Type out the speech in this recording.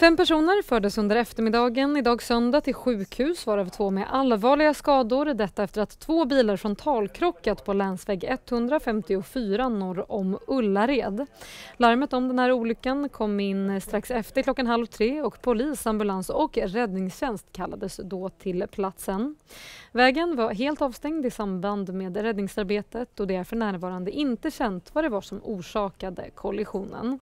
5 personer fördes under eftermiddagen idag söndag till sjukhus, varav 2 med allvarliga skador. Detta efter att 2 bilar frontalkrockat på länsväg 154 norr om Ullared. Larmet om den här olyckan kom in strax efter 2:30 och polis, ambulans och räddningstjänst kallades då till platsen. Vägen var helt avstängd i samband med räddningsarbetet och det är för närvarande inte känt vad det var som orsakade kollisionen.